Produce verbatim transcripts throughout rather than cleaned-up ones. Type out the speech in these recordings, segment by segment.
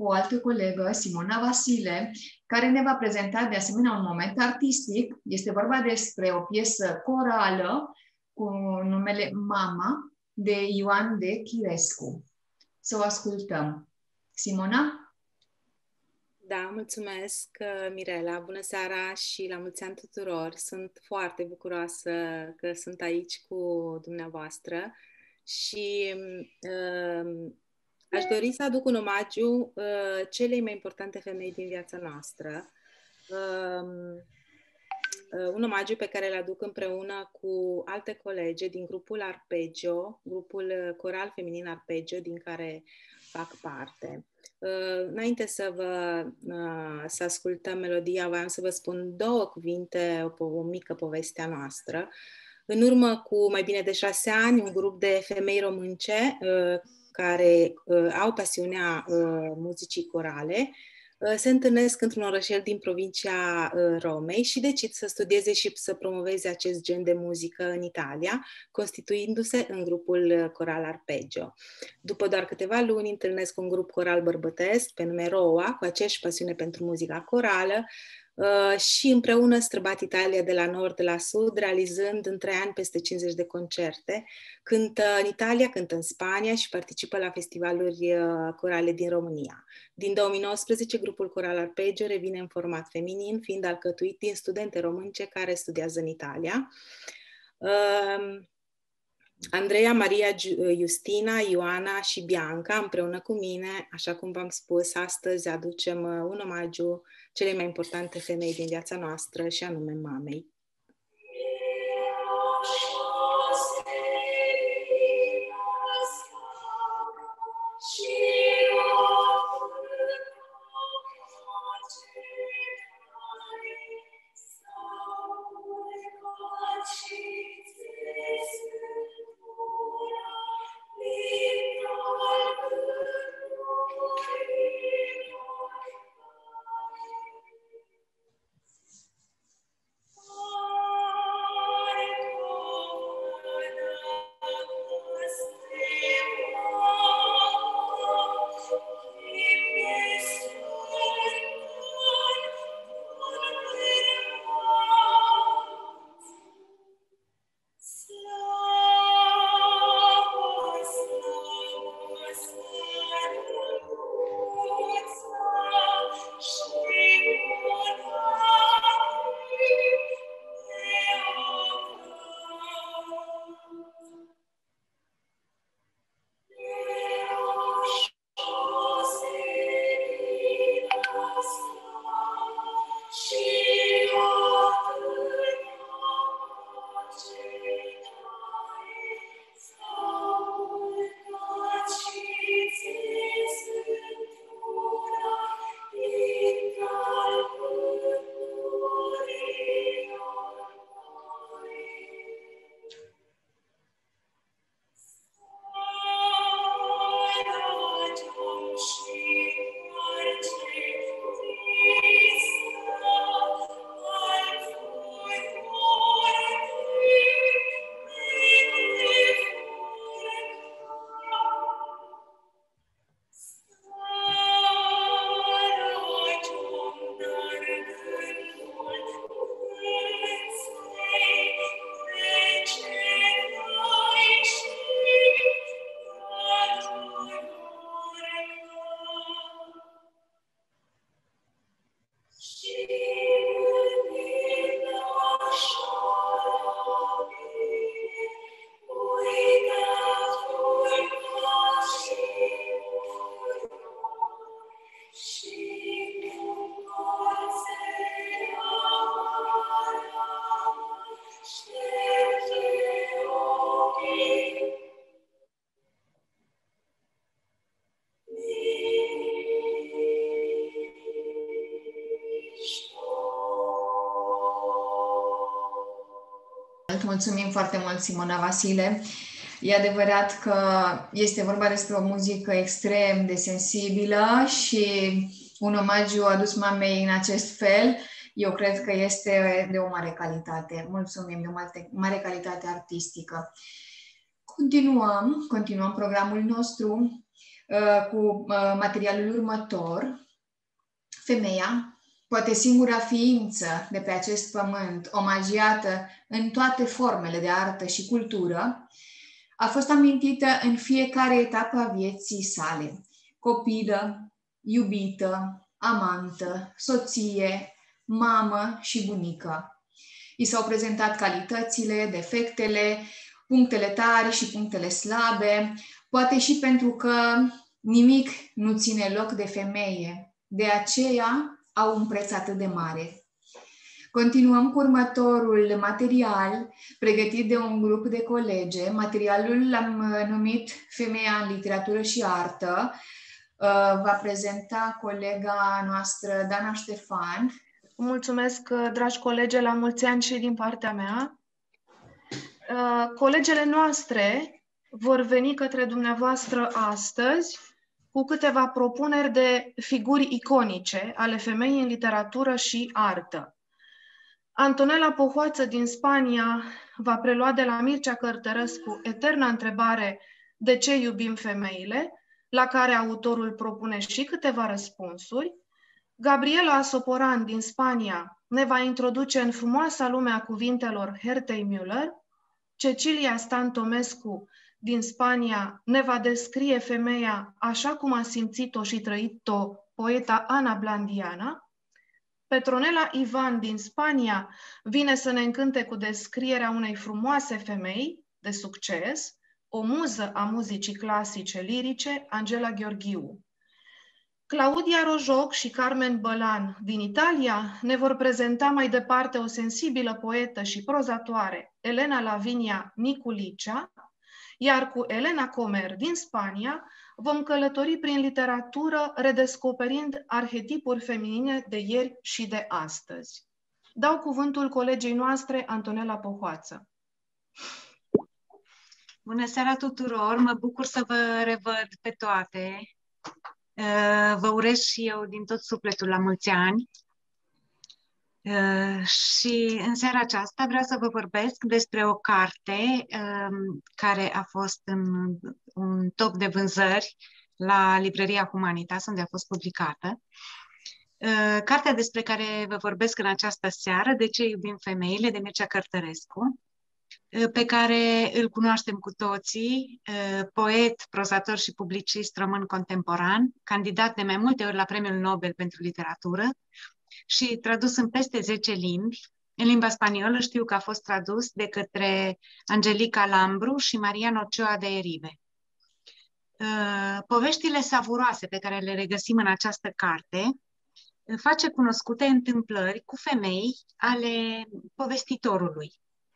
cu o altă colegă, Simona Vasile, care ne va prezenta de asemenea un moment artistic. Este vorba despre o piesă corală cu numele Mama, de Ioan de Chirescu. Să o ascultăm. Simona? Da, mulțumesc, Mirela. Bună seara și la mulți ani tuturor. Sunt foarte bucuroasă că sunt aici cu dumneavoastră și uh, aș dori să aduc un omagiu uh, celei mai importante femei din viața noastră. Uh, uh, un omagiu pe care îl aduc împreună cu alte colege din grupul Arpeggio, grupul coral feminin Arpeggio, din care fac parte. Uh, înainte să vă uh, să ascultăm melodia, voiam să vă spun două cuvinte, o, o mică poveste a noastră. În urmă cu mai bine de șase ani, un grup de femei românce uh, care uh, au pasiunea uh, muzicii corale uh, se întâlnesc într-un orășel din provincia uh, Romei și decid să studieze și să promoveze acest gen de muzică în Italia, constituindu-se în grupul coral Arpeggio. După doar câteva luni întâlnesc un grup coral bărbătesc pe nume Roa, cu aceeași pasiune pentru muzica corală, Uh, și împreună străbat Italia de la nord la sud, realizând în trei ani peste cincizeci de concerte. Cântă în Italia, cântă în Spania și participă la festivaluri uh, corale din România. Din două mii nouăsprezece, grupul coral Arpeggio revine în format feminin, fiind alcătuit din studente românce care studiază în Italia. Uh, Andreea, Maria, Justina, Ioana și Bianca, împreună cu mine, așa cum v-am spus, astăzi aducem un omagiu celei mai importante femei din viața noastră, și anume mamei. Mulțumim foarte mult, Simona Vasile. E adevărat că este vorba despre o muzică extrem de sensibilă și un omagiu adus mamei în acest fel, eu cred că este de o mare calitate. Mulțumim, de o mare, mare calitate artistică. Continuăm, continuăm programul nostru. cu materialul următor. Femeia, poate singura ființă de pe acest pământ, omagiată în toate formele de artă și cultură, a fost amintită în fiecare etapă a vieții sale. Copilă, iubită, amantă, soție, mamă și bunică. I s-au prezentat calitățile, defectele, punctele tari și punctele slabe, poate și pentru că nimic nu ține loc de femeie. De aceea au un preț atât de mare. Continuăm cu următorul material pregătit de un grup de colege. Materialul l-am numit Femeia în literatură și artă. Va prezenta colega noastră, Dana Ștefan. Mulțumesc, dragi colegi, la mulți ani și din partea mea. Colegele noastre vor veni către dumneavoastră astăzi cu câteva propuneri de figuri iconice ale femeii în literatură și artă. Antonela Pohoață din Spania va prelua de la Mircea Cărtărescu eterna întrebare de ce iubim femeile, la care autorul propune și câteva răspunsuri. Gabriela Asoporan din Spania ne va introduce în frumoasa lume a cuvintelor Hertei Müller. Cecilia Stan Tomescu din Spania ne va descrie femeia așa cum a simțit-o și trăit-o poeta Ana Blandiana. Petronela Ivan din Spania vine să ne încânte cu descrierea unei frumoase femei de succes, o muză a muzicii clasice lirice, Angela Gheorghiu. Claudia Rojoc și Carmen Bălan din Italia ne vor prezenta mai departe o sensibilă poetă și prozatoare, Elena Lavinia Niculicea, iar cu Elena Comer din Spania vom călători prin literatură, redescoperind arhetipuri feminine de ieri și de astăzi. Dau cuvântul colegei noastre, Antonela Pohoață. Bună seara tuturor! Mă bucur să vă revăd pe toate. Vă urez și eu din tot sufletul la mulți ani. Uh, și în seara aceasta vreau să vă vorbesc despre o carte um, care a fost în un top de vânzări la Librăria Humanitas, unde a fost publicată. Uh, cartea despre care vă vorbesc în această seară, De ce iubim femeile, de Mircea Cărtărescu, uh, pe care îl cunoaștem cu toții, uh, poet, prozator și publicist român contemporan, candidat de mai multe ori la Premiul Nobel pentru literatură, și tradus în peste zece limbi. În limba spaniolă știu că a fost tradus de către Angelica Lambru și Marian Ochoa de Eribe. Poveștile savuroase pe care le regăsim în această carte face cunoscute întâmplări cu femei ale povestitorului,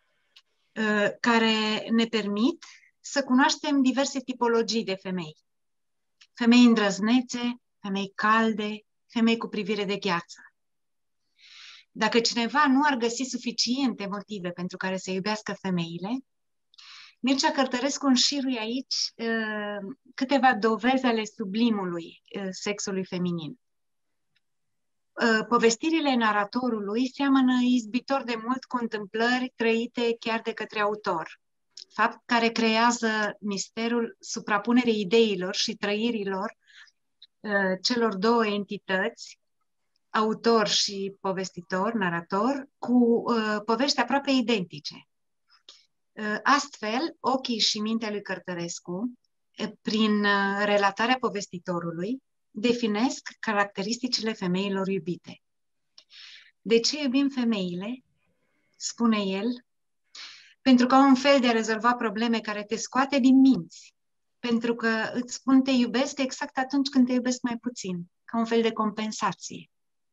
care ne permit să cunoaștem diverse tipologii de femei. Femei îndrăznețe, femei calde, femei cu privire de gheață. Dacă cineva nu ar găsi suficiente motive pentru care să iubească femeile, Mircea Cărtărescu înșiruie aici uh, câteva dovezi ale sublimului uh, sexului feminin. Uh, povestirile naratorului seamănă izbitor de mult cu întâmplări trăite chiar de către autor, fapt care creează misterul suprapunerii ideilor și trăirilor uh, celor două entități, autor și povestitor, narator, cu uh, povești aproape identice. Uh, astfel, ochii și mintea lui Cărtărescu, uh, prin uh, relatarea povestitorului, definesc caracteristicile femeilor iubite. De ce iubim femeile? Spune el, pentru că au un fel de a rezolva probleme care te scoate din minți, pentru că îți spun te iubesc exact atunci când te iubesc mai puțin, ca un fel de compensație.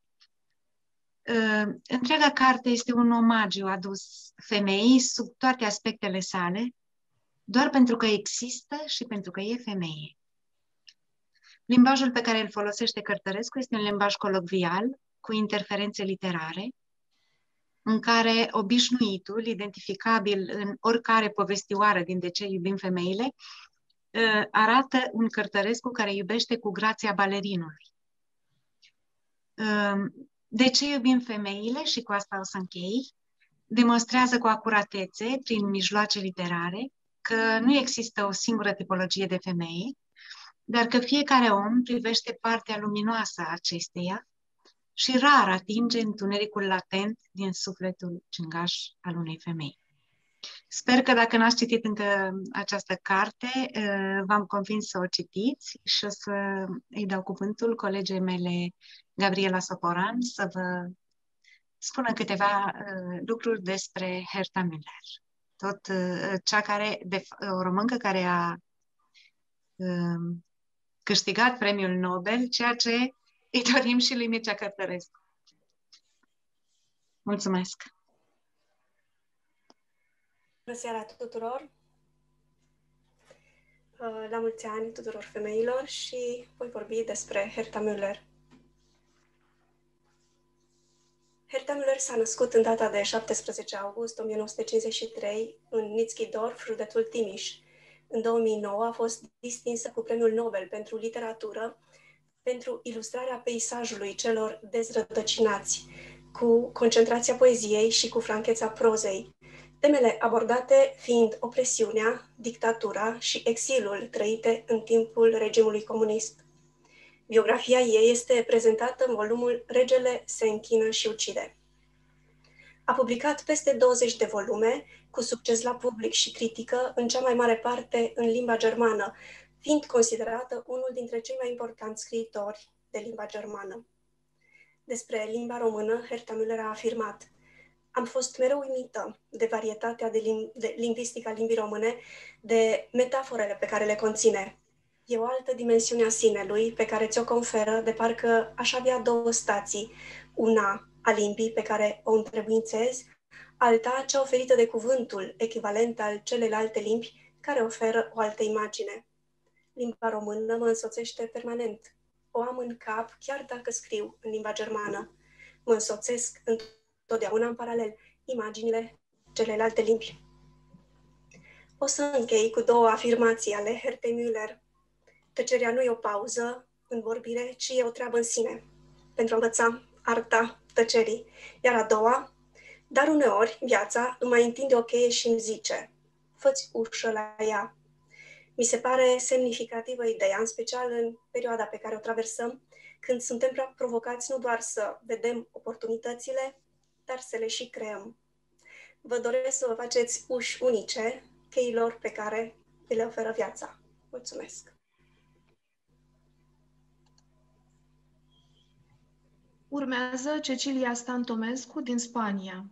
Uh, întreaga carte este un omagiu adus femeii sub toate aspectele sale, doar pentru că există și pentru că e femeie. Limbajul pe care îl folosește Cărtărescu este un limbaj colocvial, cu interferențe literare, în care obișnuitul, identificabil în oricare povestioară din De ce iubim femeile, uh, arată un Cărtărescu care iubește cu grația balerinului. Uh, De ce iubim femeile, și cu asta o să închei, demonstrează cu acuratețe, prin mijloace literare, că nu există o singură tipologie de femeie, dar că fiecare om privește partea luminoasă a acesteia și rar atinge întunericul latent din sufletul cingaș al unei femei. Sper că dacă n-ați citit încă această carte, v-am convins să o citiți și o să îi dau cuvântul colegei mele, Gabriela Soporan, să vă spună câteva lucruri despre Herta Müller. Tot cea care, de, o româncă care a câștigat premiul Nobel, ceea ce îi dorim și lui Mircea Cărtărescu. Mulțumesc! Bună seara tuturor! La mulți ani tuturor femeilor și voi vorbi despre Herta Müller. Herta Müller s-a născut în data de șaptesprezece august o mie nouă sute cincizeci și trei în Nitzchidorf, județul Timiș. În două mii nouă a fost distinsă cu premiul Nobel pentru literatură pentru ilustrarea peisajului celor dezrădăcinați, cu concentrația poeziei și cu francheța prozei, temele abordate fiind opresiunea, dictatura și exilul trăite în timpul regimului comunist. Biografia ei este prezentată în volumul Regele se închină și ucide. A publicat peste douăzeci de volume, cu succes la public și critică, în cea mai mare parte în limba germană, fiind considerată unul dintre cei mai importanți scriitori de limba germană. Despre limba română, Herta Müller a afirmat: am fost mereu uimită de varietatea de, lim- de lingvistică a limbii române, de metaforele pe care le conține. E o altă dimensiune a sinelui pe care ți-o conferă, de parcă aș avea două stații, una a limbii pe care o întrebuințez, alta cea oferită de cuvântul, echivalent al celelalte limbi care oferă o altă imagine. Limba română mă însoțește permanent. O am în cap chiar dacă scriu în limba germană. Mă însoțesc întotdeauna în paralel imaginile celelalte limbi. O să închei cu două afirmații ale Hertei Müller. Tăcerea nu e o pauză în vorbire, ci e o treabă în sine, pentru a învăța arta tăcerii. Iar a doua, dar uneori viața îmi mai întinde o cheie și îmi zice: fă-ți ușă la ea. Mi se pare semnificativă ideea, în special în perioada pe care o traversăm, când suntem provocați nu doar să vedem oportunitățile, dar să le și creăm. Vă doresc să vă faceți uși unice cheilor pe care le oferă viața. Mulțumesc! Urmează Cecilia Stantomescu din Spania.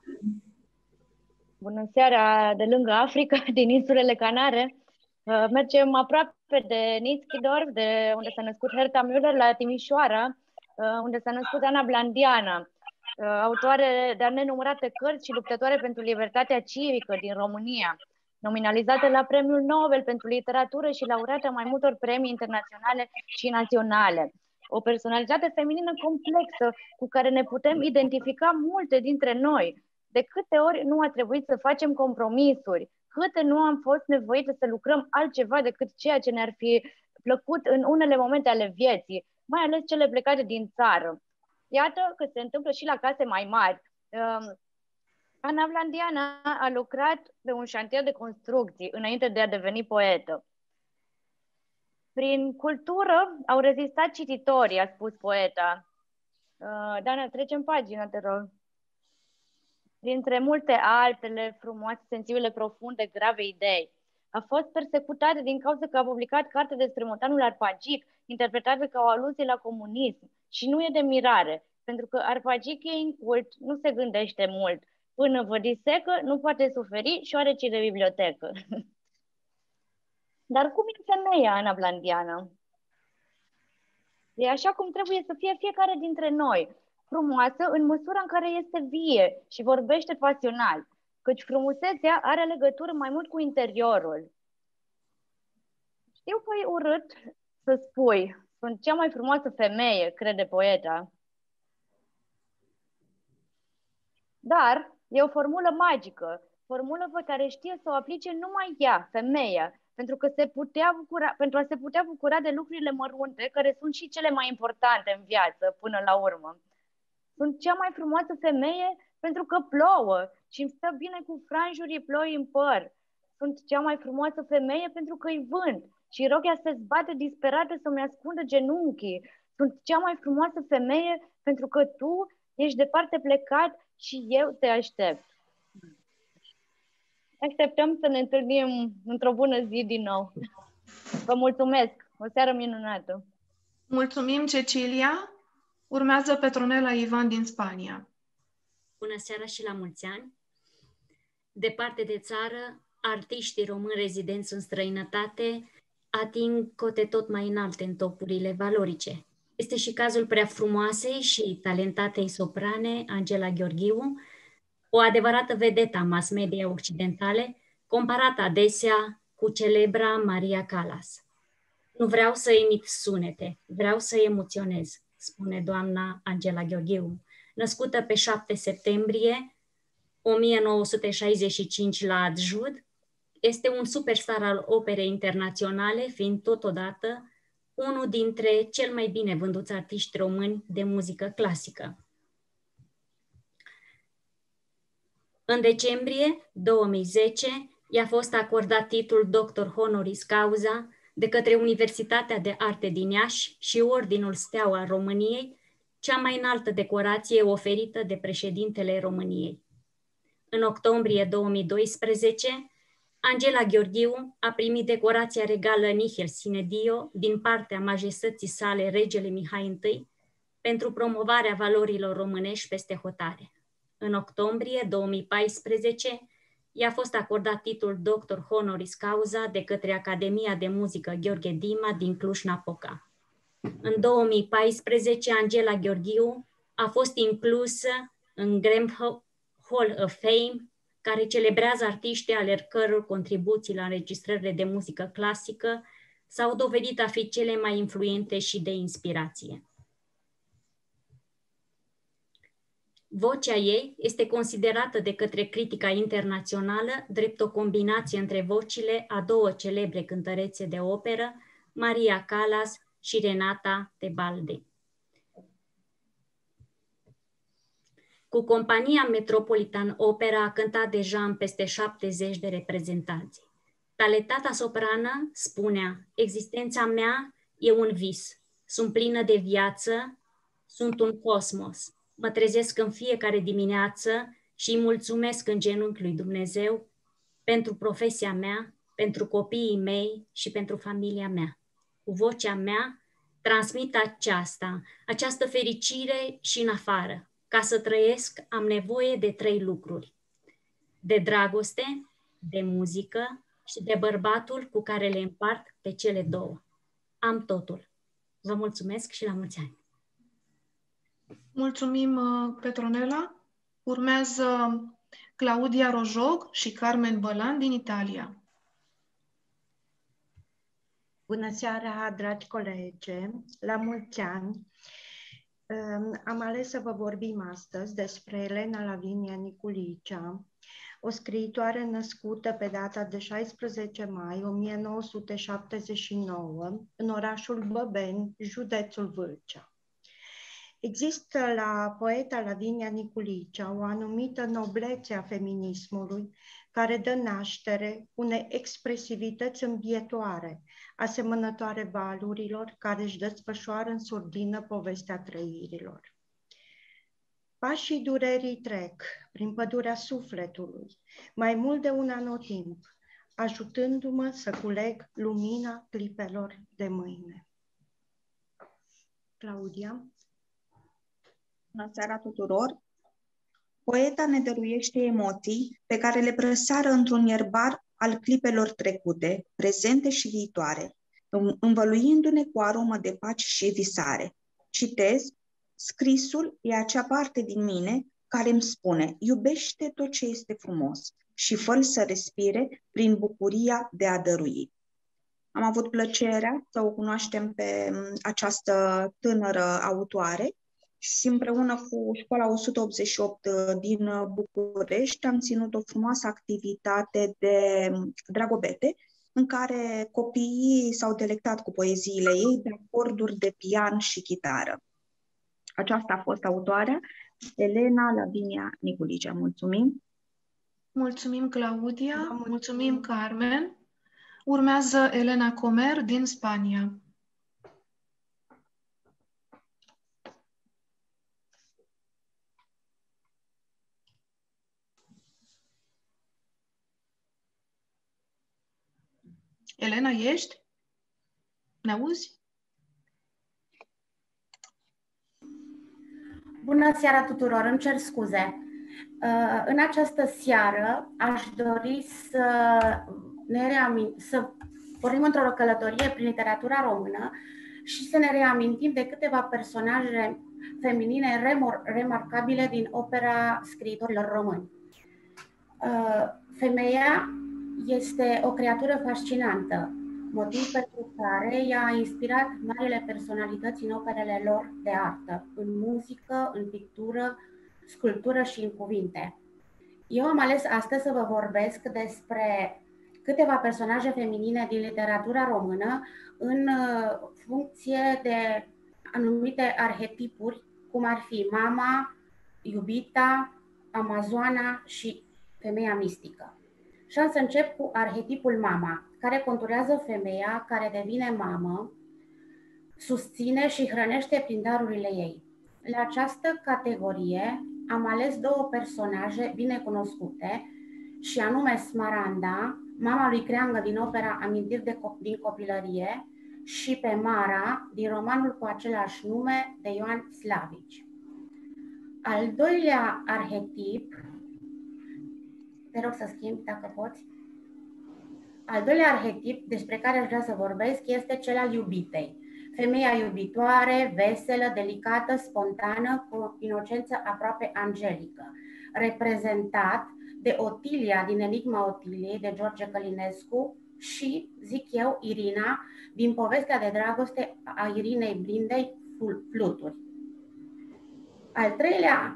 Bună seara de lângă Africa, din insulele Canare. Mergem aproape de Nitzchidorf, de unde s-a născut Herta Müller, la Timișoara, unde s-a născut Ana Blandiana, autoare de nenumărate cărți și luptătoare pentru libertatea civică din România, nominalizată la Premiul Nobel pentru literatură și laureată mai multor premii internaționale și naționale. O personalitate feminină complexă cu care ne putem identifica multe dintre noi. De câte ori nu a trebuit să facem compromisuri, câte nu am fost nevoite să lucrăm altceva decât ceea ce ne-ar fi plăcut în unele momente ale vieții, mai ales cele plecate din țară. Iată că se întâmplă și la case mai mari. Ana Blandiana a lucrat pe un șantier de construcții înainte de a deveni poetă. Prin cultură au rezistat cititorii, a spus poeta. Dana, trecem pagina, te rog. Printre multe altele frumoase, sensibile, profunde, grave idei. A fost persecutată din cauza că a publicat carte despre motanul Arpagic, interpretată ca o aluzie la comunism. Și nu e de mirare, pentru că Arpagic e incult, nu se gândește mult. Până vă disecă, nu poate suferi și oarece de bibliotecă. Dar cum e femeia, Ana Blandiana? E așa cum trebuie să fie fiecare dintre noi, frumoasă în măsura în care este vie și vorbește pasional, căci frumusețea are legătură mai mult cu interiorul. Știu că e urât să spui, sunt cea mai frumoasă femeie, crede poeta. Dar e o formulă magică, formulă pe care știe să o aplice numai ea, femeia, pentru, că se putea bucura, pentru a se putea bucura de lucrurile mărunte, care sunt și cele mai importante în viață, până la urmă. Sunt cea mai frumoasă femeie pentru că plouă și îmi stă bine cu franjurii ploi în păr. Sunt cea mai frumoasă femeie pentru că îi vânt Și Rochia se zbate disperată să-mi ascundă genunchii. Sunt cea mai frumoasă femeie pentru că tu ești departe plecat și eu te aștept. Așteptăm să ne întâlnim într-o bună zi din nou. Vă mulțumesc! O seară minunată! Mulțumim, Cecilia! Urmează Petronela Ivan din Spania. Bună seara și la mulți ani! Departe de țară, artiștii români rezidenți în străinătate ating cote tot mai înalte în topurile valorice. Este și cazul prea frumoasei și talentatei soprane Angela Gheorghiu, o adevărată vedetă a mass media occidentale, comparată adesea cu celebra Maria Callas. Nu vreau să emit sunete, vreau să emoționez, spune doamna Angela Gheorghiu, născută pe șapte septembrie o mie nouă sute șaizeci și cinci la Adjud. Este un superstar al operei internaționale, fiind totodată unul dintre cel mai bine vânduți artiști români de muzică clasică. În decembrie două mii zece i-a fost acordat titlul doctor honoris causa de către Universitatea de Arte din Iași și Ordinul Steaua României, cea mai înaltă decorație oferită de președintele României. În octombrie două mii doisprezece, Angela Gheorghiu a primit decorația regală Nihil sine dio din partea majestății sale regele Mihai I pentru promovarea valorilor românești peste hotare. În octombrie două mii paisprezece i-a fost acordat titlul doctor honoris causa de către Academia de Muzică Gheorghe Dima din Cluj-Napoca. În două mii paisprezece, Angela Gheorghiu a fost inclusă în Grammy Hall of Fame, care celebrează artiștii ale căror contribuții la înregistrările de muzică clasică s-au dovedit a fi cele mai influente și de inspirație. Vocea ei este considerată de către critica internațională drept o combinație între vocile a două celebre cântărețe de operă, Maria Callas și Renata Tebaldi. Cu compania Metropolitan Opera a cântat deja în peste șaptezeci de reprezentanții. Talentata soprană spunea: existența mea e un vis, sunt plină de viață, sunt un cosmos. Mă trezesc în fiecare dimineață și îi mulțumesc în genunchi lui Dumnezeu pentru profesia mea, pentru copiii mei și pentru familia mea. Cu vocea mea transmit aceasta, această fericire și în afară. Ca să trăiesc am nevoie de trei lucruri: de dragoste, de muzică și de bărbatul cu care le împart pe cele două. Am totul. Vă mulțumesc și la mulți ani! Mulțumim, Petronela. Urmează Claudia Rojog și Carmen Bălan din Italia. Bună seara, dragi colegi! La mulți ani! Am ales să vă vorbim astăzi despre Elena Lavinia Niculicea, o scriitoare născută pe data de șaisprezece mai o mie nouă sute șaptezeci și nouă în orașul Băbeni, județul Vâlcea. Există la poeta Lavinia Niculicea o anumită noblețe a feminismului care dă naștere unei expresivități îmbietoare, asemănătoare valurilor care își desfășoară în surdină povestea trăirilor. Pașii durerii trec prin pădurea sufletului, mai mult de un anotimp, ajutându-mă să culeg lumina clipelor de mâine. Claudia. Bună seara tuturor! Poeta ne dăruiește emoții pe care le presară într-un ierbar al clipelor trecute, prezente și viitoare, învăluindu-ne cu aromă de pace și visare. Citez: scrisul e acea parte din mine care îmi spune: iubește tot ce este frumos și fă-l să respire prin bucuria de a dărui. Am avut plăcerea să o cunoaștem pe această tânără autoare și împreună cu Școala o sută optzeci și opt din București am ținut o frumoasă activitate de dragobete în care copiii s-au delectat cu poeziile ei de acorduri de pian și chitară. Aceasta a fost autoarea, Elena Lavinia Niculicea. Mulțumim! Mulțumim, Claudia! Mulțumim, Carmen! Urmează Elena Comer din Spania. Elena, ești? Ne auzi? Bună seara tuturor, îmi cer scuze. În această seară aș dori să ne reamin- să pornim într-o călătorie prin literatura română și să ne reamintim de câteva personaje feminine remor- remarcabile din opera scriitorilor români. Femeia este o creatură fascinantă, motiv pentru care ea a inspirat marile personalități în operele lor de artă, în muzică, în pictură, sculptură și în cuvinte. Eu am ales astăzi să vă vorbesc despre câteva personaje feminine din literatura română în funcție de anumite arhetipuri, cum ar fi mama, iubita, amazoana și femeia mistică. Și am să încep cu arhetipul mama, care conturează femeia care devine mamă, susține și hrănește prin darurile ei. La această categorie am ales două personaje bine cunoscute, și anume Smaranda, mama lui Creangă din opera Amintiri de cop- din copilărie, și pe Mara din romanul cu același nume de Ioan Slavici. Al doilea arhetip, te rog să schimbi dacă poți. Al doilea arhetip despre care aș vrea să vorbesc este cel al iubitei. Femeia iubitoare, veselă, delicată, spontană, cu inocență aproape angelică, reprezentat de Otilia din Enigma Otiliei de George Călinescu și, zic eu, Irina din povestea de dragoste a Irinei Blindei, Fluturi. Al treilea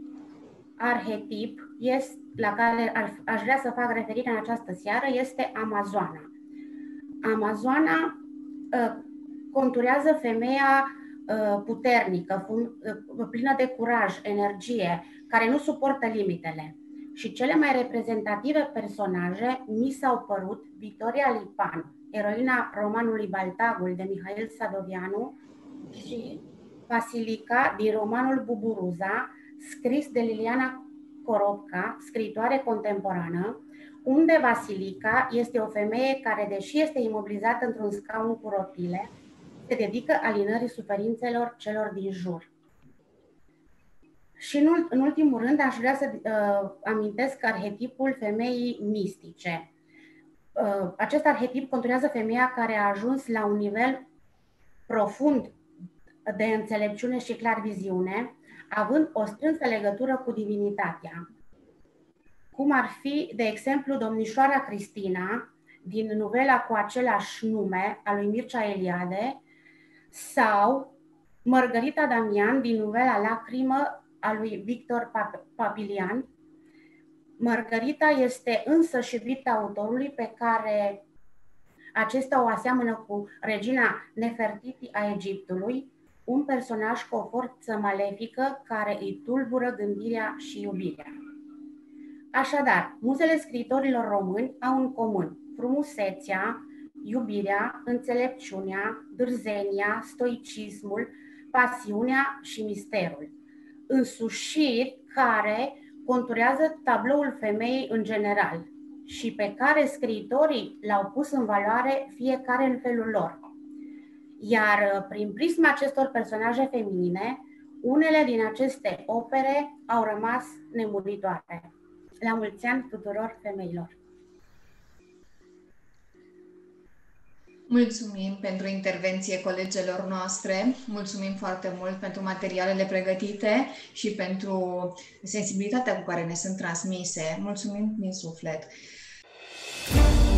arhetip este, la care aș vrea să fac referire în această seară este Amazoana. Amazoana uh, conturează femeia uh, puternică, uh, plină de curaj, energie, care nu suportă limitele. Și cele mai reprezentative personaje mi s-au părut Victoria Lipan, eroina romanului Baltagul de Mihail Sadoveanu, și Vasilica din romanul Buburuza, scris de Liliana Coropca, scriitoare contemporană, unde Vasilica este o femeie care, deși este imobilizată într-un scaun cu rotile, se dedică alinării suferințelor celor din jur. Și în, în ultimul rând aș vrea să uh, amintesc arhetipul femeii mistice. Uh, acest arhetip conturează femeia care a ajuns la un nivel profund de înțelepciune și clarviziune, având o strânsă legătură cu divinitatea, cum ar fi, de exemplu, domnișoara Cristina din novela cu același nume a lui Mircea Eliade sau Mărgărita Damian din novela Lacrimă a lui Victor Papilian. Mărgărita este însă și vita autorului, pe care acesta o aseamănă cu regina Nefertiti a Egiptului, un personaj cu o forță malefică care îi tulbură gândirea și iubirea. Așadar, muzele scriitorilor români au în comun frumusețea, iubirea, înțelepciunea, dârzenia, stoicismul, pasiunea și misterul, însușiri care conturează tabloul femeii în general și pe care scriitorii l-au pus în valoare fiecare în felul lor. Iar prin prisma acestor personaje feminine, unele din aceste opere au rămas nemuritoare. La mulți ani tuturor femeilor! Mulțumim pentru intervenție colegelor noastre, mulțumim foarte mult pentru materialele pregătite și pentru sensibilitatea cu care ne sunt transmise. Mulțumim din suflet!